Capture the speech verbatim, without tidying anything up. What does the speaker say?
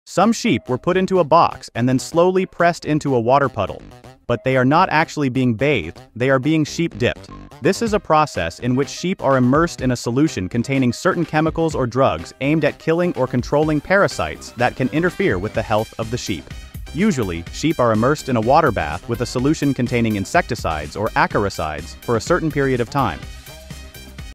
Some sheep were put into a box and then slowly pressed into a water puddle. But they are not actually being bathed, they are being sheep dipped. This is a process in which sheep are immersed in a solution containing certain chemicals or drugs aimed at killing or controlling parasites that can interfere with the health of the sheep. Usually, sheep are immersed in a water bath with a solution containing insecticides or acaricides for a certain period of time.